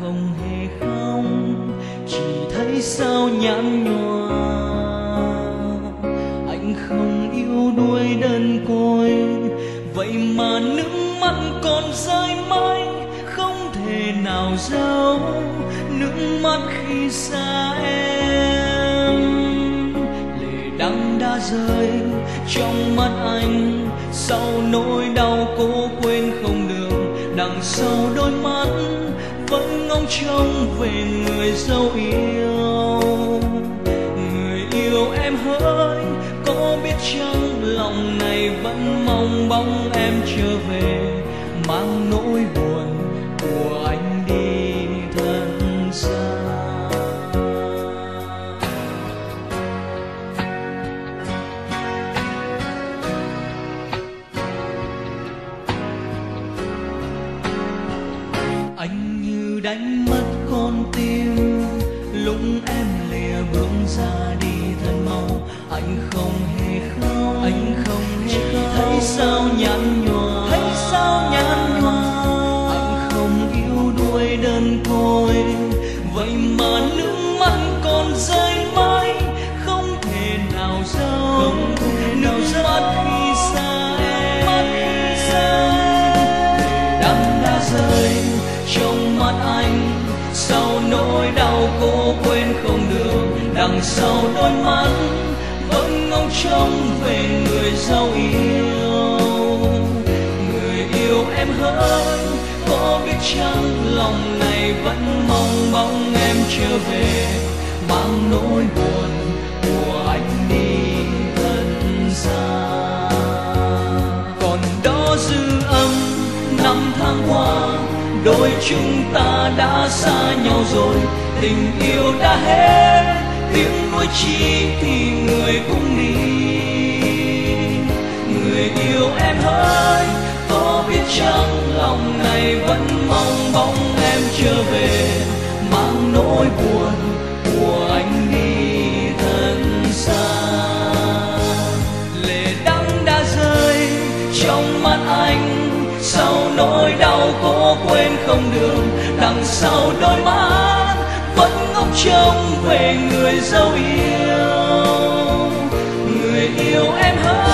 không hề không, chỉ thấy sao nhạt nhòa. Anh không yêu đuôi đơn côi, vậy mà nước mắt còn rơi mãi, không thể nào giấu nước mắt khi xa em. Lệ đắng đã rơi trong mắt anh, sau nỗi đau cố quên không được. Đằng sau đôi mắt vẫn ngóng trông về người dấu yêu. Người yêu em hỡi, có biết chăng lòng này vẫn mong bóng em trở về, mang nỗi buồn của anh đi thật xa. Anh như đánh mất con tim lúc em lìa bước ra đi thật mau. Anh không hề khóc, anh không hề khóc, thấy sao nhạt nhòa, thấy sao nhạt nhòa. Anh không yêu đuôi đơn côi, vậy mà nước mắt còn rơi mãi, không thể nào giấu, không thể nào giấu mắt khi xa em. Lệ đắng đã rơi trong mắt anh, sau nỗi đau cố quên không được. Đằng sau đôi mắt vẫn ngóng trông về người dấu yêu. Người yêu em hỡi, có biết chăng lòng này vẫn mong bóng em trở về, mang nỗi buồn của anh đi thật xa. Còn đó dư âm năm tháng qua, đôi chúng ta đã xa nhau rồi. Tình yêu đã hết, tiếng nói chi thì người cũng đi. Người yêu em hỡi, có biết chăng lòng này vẫn mong bóng em trở về, mang nỗi buồn của anh đi thật xa. Lệ đắng đã rơi trong mắt anh, sau nỗi đau cố quên không được. Đằng sau đôi mắt vẫn ngóng trông về người dấu yêu. Người yêu em hỡi,